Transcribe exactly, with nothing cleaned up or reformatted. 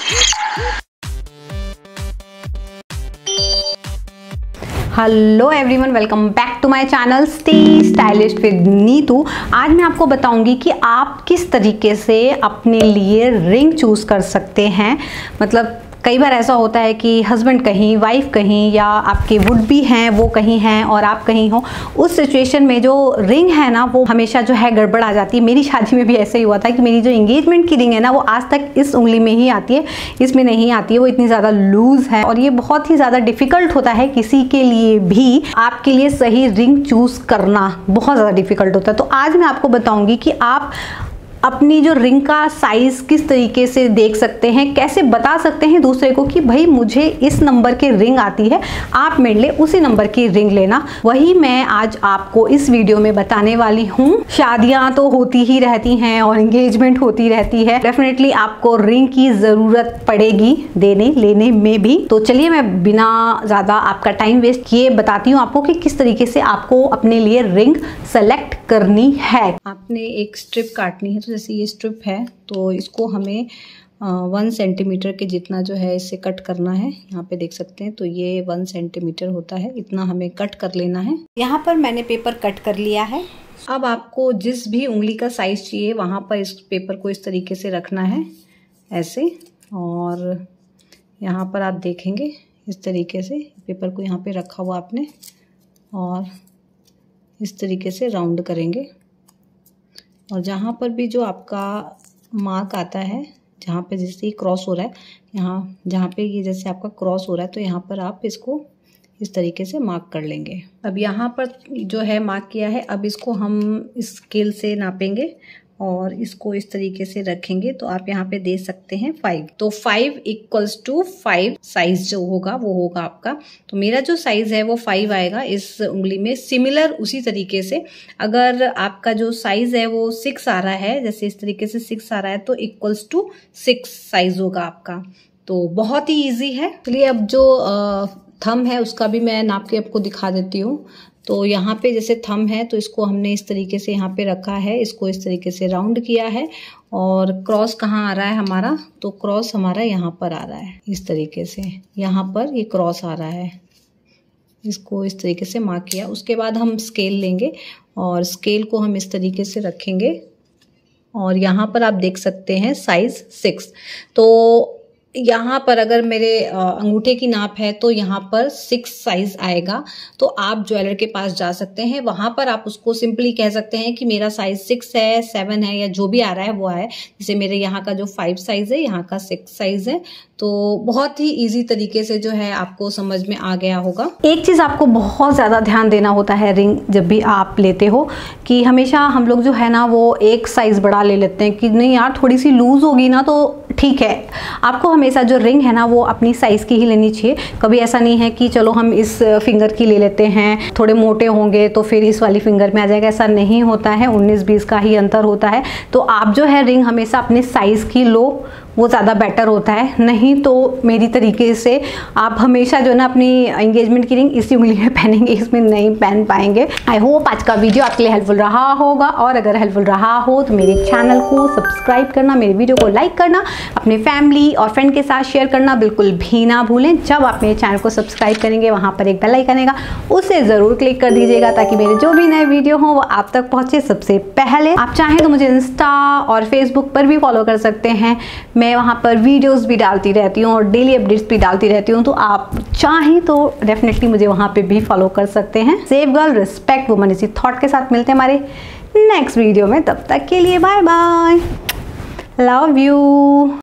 Hello everyone, welcome back to my channel stay stylish with Neetu. आज मैं आपको बताऊंगी कि आप किस तरीके से अपने लिए रिंग चूज़ कर सकते हैं। मतलब कई बार ऐसा होता है कि हस्बैंड कहीं, वाइफ कहीं, या आपके वुड भी हैं वो कहीं हैं और आप कहीं हो। उस सिचुएशन में जो रिंग है ना वो हमेशा जो है गड़बड़ आ जाती है। मेरी शादी में भी ऐसे ही हुआ था कि मेरी जो एंगेजमेंट की रिंग है ना वो आज तक इस उंगली में ही आती है, इसमें नहीं आती है। वो इतनी ज़्यादा लूज़ है और ये बहुत ही ज़्यादा डिफ़िकल्ट होता है किसी के लिए भी। आपके लिए सही रिंग चूज़ करना बहुत ज़्यादा डिफ़िकल्ट होता है। तो आज मैं आपको बताऊँगी कि आप अपनी जो रिंग का साइज़ किस तरीके से देख सकते हैं, कैसे बता सकते हैं दूसरे को कि भाई मुझे इस नंबर की रिंग आती है, आप मेरे लिए उसी नंबर की रिंग लेना। वही मैं आज आपको इस वीडियो में बताने वाली हूँ। शादियाँ तो होती ही रहती हैं और एंगेजमेंट होती रहती है, डेफिनेटली आपको रिंग की ज़रूरत पड़ेगी देने लेने में भी। तो चलिए मैं बिना ज़्यादा आपका टाइम वेस्ट किए बताती हूँ आपको कि किस तरीके से आपको अपने लिए रिंग सेलेक्ट करनी है। आपने एक स्ट्रिप काटनी है, तो जैसे ये स्ट्रिप है तो इसको हमें वन सेंटीमीटर के जितना जो है इसे कट करना है। यहाँ पे देख सकते हैं तो ये वन सेंटीमीटर होता है, इतना हमें कट कर लेना है। यहाँ पर मैंने पेपर कट कर लिया है। अब आपको जिस भी उंगली का साइज चाहिए वहाँ पर इस पेपर को इस तरीके से रखना है, ऐसे। और यहाँ पर आप देखेंगे इस तरीके से पेपर को यहाँ पे रखा हुआ आपने, और इस तरीके से राउंड करेंगे। और जहाँ पर भी जो आपका मार्क आता है, जहाँ पे जैसे क्रॉस हो रहा है, यहाँ जहाँ पे ये जैसे आपका क्रॉस हो रहा है तो यहाँ पर आप इसको इस तरीके से मार्क कर लेंगे। अब यहाँ पर जो है मार्क किया है, अब इसको हम इस स्केल से नापेंगे और इसको इस तरीके से रखेंगे। तो आप यहाँ पे दे सकते हैं फाइव। तो five equals to five size जो होगा वो होगा आपका। तो मेरा जो साइज है वो फाइव आएगा इस उंगली में। सिमिलर उसी तरीके से अगर आपका जो साइज है वो सिक्स आ रहा है, जैसे इस तरीके से सिक्स आ रहा है, तो इक्वल्स टू सिक्स साइज होगा आपका। तो बहुत ही ईजी है। चलिए अब जो थंब है उसका भी मैं नाप के आपको दिखा देती हूँ। तो यहाँ पे जैसे थंब है तो इसको हमने इस तरीके से यहाँ पे रखा है, इसको इस तरीके से राउंड किया है। और क्रॉस कहाँ आ रहा है हमारा, तो क्रॉस हमारा यहाँ पर आ रहा है, इस तरीके से यहाँ पर ये क्रॉस आ रहा है। इसको इस तरीके से मार्क किया। उसके बाद हम स्केल लेंगे और स्केल को हम इस तरीके से रखेंगे और यहाँ पर आप देख सकते हैं साइज सिक्स। तो यहाँ पर अगर मेरे अंगूठे की नाप है तो यहाँ पर सिक्स साइज आएगा। तो आप ज्वेलर के पास जा सकते हैं, वहां पर आप उसको सिंपली कह सकते हैं कि मेरा साइज सिक्स है, सेवन है, या जो भी आ रहा है वो है। जैसे मेरे यहाँ का जो फाइव साइज है, यहाँ का सिक्स साइज है। तो बहुत ही इजी तरीके से जो है आपको समझ में आ गया होगा। एक चीज आपको बहुत ज्यादा ध्यान देना होता है रिंग जब भी आप लेते हो, कि हमेशा हम लोग जो है ना वो एक साइज बड़ा ले लेते हैं कि नहीं यार थोड़ी सी लूज होगी ना तो ठीक है। आपको हमेशा जो रिंग है ना वो अपनी साइज़ की ही लेनी चाहिए। कभी ऐसा नहीं है कि चलो हम इस फिंगर की ले लेते हैं, थोड़े मोटे होंगे तो फिर इस वाली फिंगर में आ जाएगा, ऐसा नहीं होता है। उन्नीस बीस का ही अंतर होता है। तो आप जो है रिंग हमेशा अपने साइज़ की लो, वो ज़्यादा बेटर होता है। नहीं तो मेरी तरीके से आप हमेशा जो है ना अपनी एंगेजमेंट की रिंग इसी उंगली में पहनेंगे, इसमें नहीं पहन पाएंगे। आई होप आज का वीडियो आपके लिए हेल्पफुल रहा होगा, और अगर हेल्पफुल रहा हो तो मेरे चैनल को सब्सक्राइब करना, मेरे वीडियो को लाइक करना, अपने फैमिली और फ्रेंड के साथ शेयर करना बिल्कुल भी ना भूलें। जब आप मेरे चैनल को सब्सक्राइब करेंगे वहाँ पर एक बेल आइकन आएगा, उसे ज़रूर क्लिक कर दीजिएगा ताकि मेरे जो भी नए वीडियो हों वो आप तक पहुँचे सबसे पहले। आप चाहें तो मुझे इंस्टा और फेसबुक पर भी फॉलो कर सकते हैं। मैं वहाँ पर वीडियोस भी डालती रहती हूँ और डेली अपडेट्स भी डालती रहती हूँ। तो आप चाहें तो डेफिनेटली मुझे वहाँ पे भी फॉलो कर सकते हैं। सेफ गर्ल रिस्पेक्ट वुमन, इसी थॉट के साथ मिलते हैं हमारे नेक्स्ट वीडियो में। तब तक के लिए बाय बाय, लव यू।